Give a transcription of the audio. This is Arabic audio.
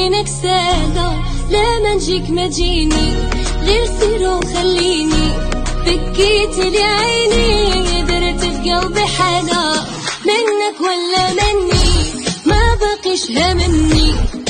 عينك سادة، لا ما نجيك ما تجيني، غير سير وخليني. بكيتي لي عيني، درت في قلبي حدا، منك ولا مني ما بقيش همني.